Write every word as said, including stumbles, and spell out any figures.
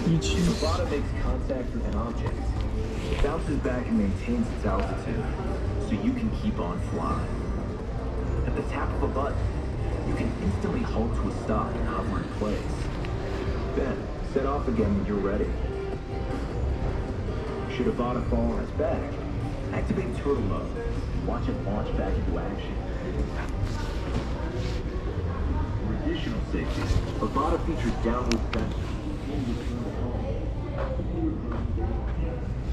If Geçiyoruz. Avada makes contact with an object, it bounces back and maintains its altitude, so you can keep on flying. At the tap of a button, you can instantly halt to a stop and hover in place. Then, set off again when you're ready. Should Avada fall on its back, activate turtle mode and watch it launch back into action. For additional safety, Avada features downward sensors.